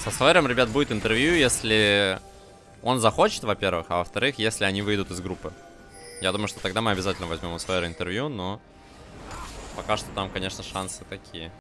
Со Сойером, ребят, будет интервью, если он захочет, во-первых, а во-вторых, если они выйдут из группы. Я думаю, что тогда мы обязательно возьмем у Сойера интервью, но пока что там, конечно, шансы такие.